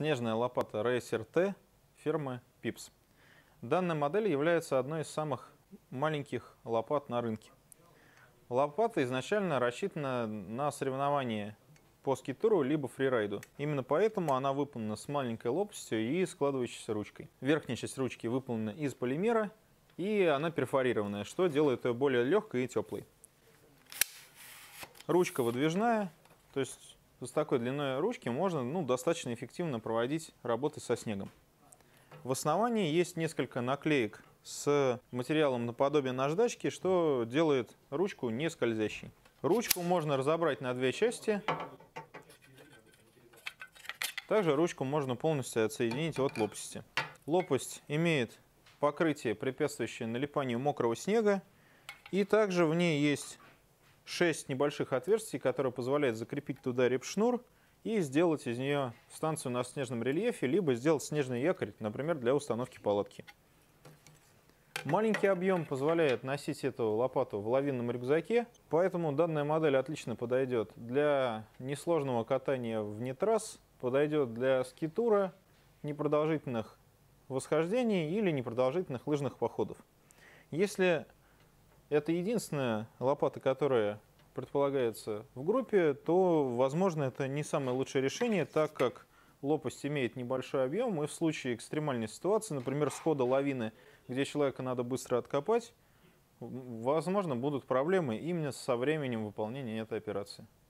снежная лопата Racer T фирмы Pips. Данная модель является одной из самых маленьких лопат на рынке. Лопата изначально рассчитана на соревнования по скитуру либо фрирайду. Именно поэтому она выполнена с маленькой лопастью и складывающейся ручкой. Верхняя часть ручки выполнена из полимера, и она перфорированная, что делает ее более легкой и теплой. Ручка выдвижная, то есть с такой длиной ручки можно достаточно эффективно проводить работы со снегом. В основании есть несколько наклеек с материалом наподобие наждачки, что делает ручку не скользящей. Ручку можно разобрать на две части. Также ручку можно полностью отсоединить от лопасти. Лопасть имеет покрытие, препятствующее налипанию мокрого снега. И также в ней есть 6 небольших отверстий, которые позволяют закрепить туда репшнур и сделать из нее станцию на снежном рельефе, либо сделать снежный якорь, например, для установки палатки. Маленький объем позволяет носить эту лопату в лавинном рюкзаке, поэтому данная модель отлично подойдет для несложного катания вне трасс, подойдет для скитура, непродолжительных восхождений или непродолжительных лыжных походов. Если это единственная лопата, которая предполагается в группе, то, возможно, это не самое лучшее решение, так как лопасть имеет небольшой объем, и в случае экстремальной ситуации, например, схода лавины, где человека надо быстро откопать, возможно, будут проблемы именно со временем выполнения этой операции.